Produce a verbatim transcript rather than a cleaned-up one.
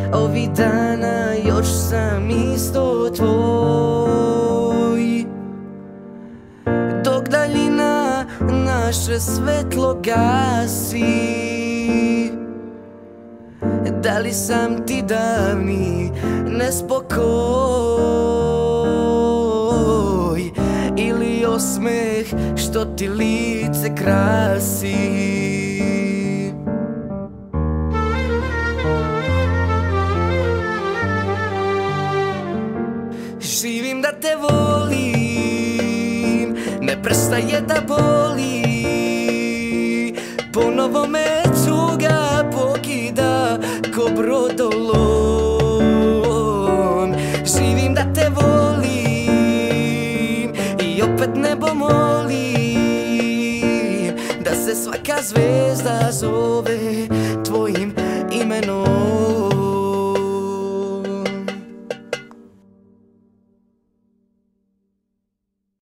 ovih dana još sam isto tvoj. Dok daljina naše svetlo gasi, da li sam ti davni nespokoj ili osmeh što ti lice krasi. Živim da te volim, ne prestaje da boli, ponovo me tuga pokida ko brodolom. Živim da te volim i opet nebo molim da se svaka zvezda zove